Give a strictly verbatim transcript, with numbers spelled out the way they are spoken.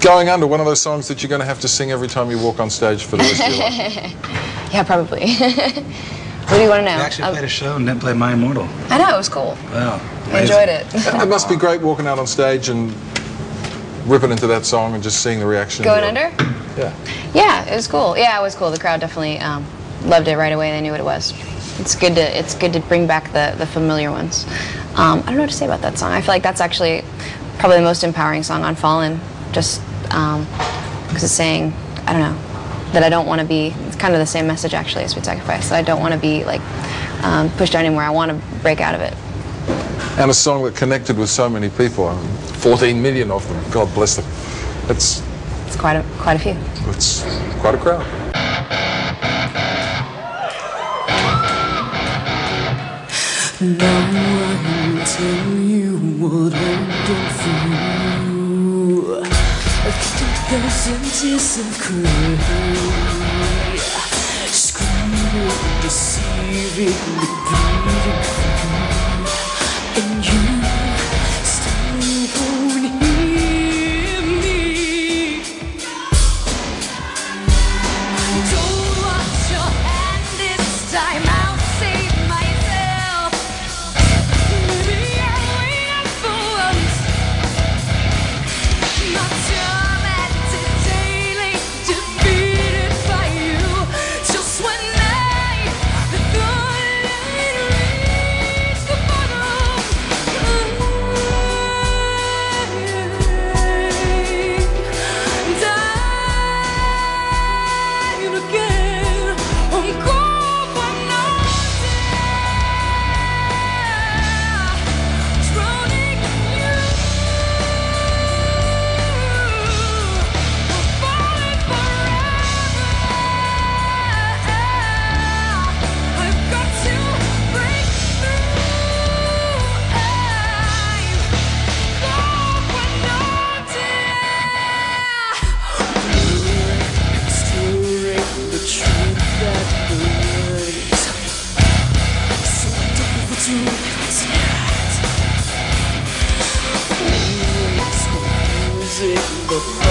Going Under, one of those songs that you're going to have to sing every time you walk on stage for the rest of your life. Yeah, probably. What do you want to know? You actually I'll... played a show and didn't play My Immortal. I know, it was cool. Wow. I enjoyed it. It must be great walking out on stage and ripping into that song and just seeing the reaction. Going Under? Yeah. Yeah, it was cool. Yeah, it was cool. The crowd definitely um, loved it right away. They knew what it was. It's good to it's good to bring back the, the familiar ones. Um, I don't know what to say about that song. I feel like that's actually probably the most empowering song on Fallen. Just um, because it's saying, I don't know, that I don't want to be, it's kind of the same message actually as Sweet Sacrifice, that I don't want to be like um, pushed down anymore. I want to break out of it. And a song that connected with so many people, I mean, fourteen million of them, God bless them. It's, it's quite a, quite a few. It's quite a crowd. Now I will tell you what I've done for you. After thousands years of crying, screaming, deceiving, bleeding for you, and you still won't hear me. Don't wash your hand this time, I'll save myself. Maybe I'm waiting for once. My tormented daily, defeated by you. Just when I thought I'd reached the bottom, dying again. I'm cold but not drowning you. I'm falling forever. I've got to break through. I'm cold but not stirring the truth that burns. So difficult to accept. Always squeezing the